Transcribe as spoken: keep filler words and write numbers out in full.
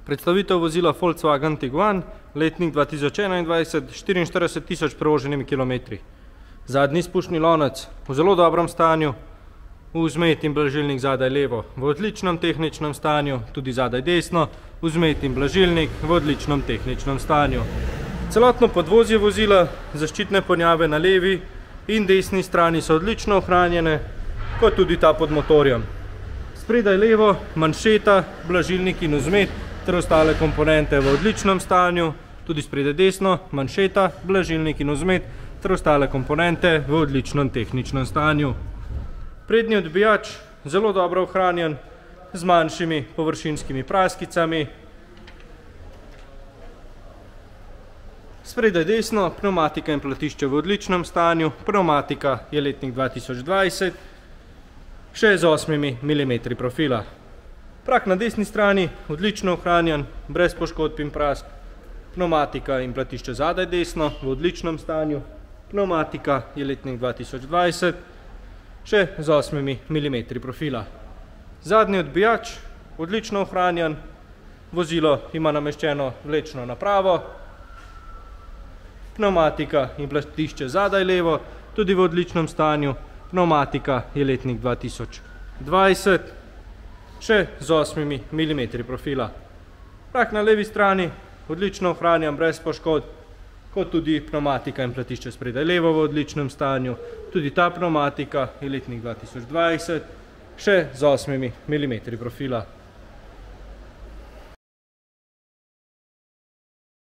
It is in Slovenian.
Predstavitev vozila Volkswagen Tiguan, letnik dva tisoč enaindvajset, štiriinštirideset tisoč prevoženimi kilometri. Zadnji izpušni lonec v zelo dobrem stanju, vzmet in blažilnik zadaj levo v odličnem tehničnem stanju, tudi zadaj desno, vzmet in blažilnik v odličnem tehničnem stanju. Celotno podvozje vozila, zaščitne ponjave na levi in desni strani so odlično ohranjene, kot tudi ta pod motorjem. Spredaj levo, manšeta, blažilnik in vzmet ter ostale komponente v odličnem stanju, tudi spredaj desno, manšeta, blažilnik in vzmet ter ostale komponente v odličnem tehničnem stanju. Prednji odbijač zelo dobro ohranjen, z manjšimi površinskimi praskicami. Spredaj desno, pneumatika in platišče v odličnem stanju, pneumatika je letnik dva tisoč dvajset, še z osmimi milimetri profila. Prak na desni strani odlično ohranjen, brez poškodb in prask, pneumatika in platišče zadaj desno v odličnem stanju, pneumatika je letnik dva tisoč dvajset, še z osmimi milimetri profila. Zadnji odbijač odlično ohranjen, vozilo ima nameščeno vlečno napravo, pneumatika in platišče zadaj levo, tudi v odličnem stanju, pneumatika je letnik dva tisoč dvajset, še z osmimi milimetri profila. Prak na levi strani odlično ohranjen, brez poškodb, kot tudi pneumatika in platišče spredaj levo v odličnem stanju, tudi ta pneumatika je letnik dva tisoč dvajset, še z osmimi milimetri profila.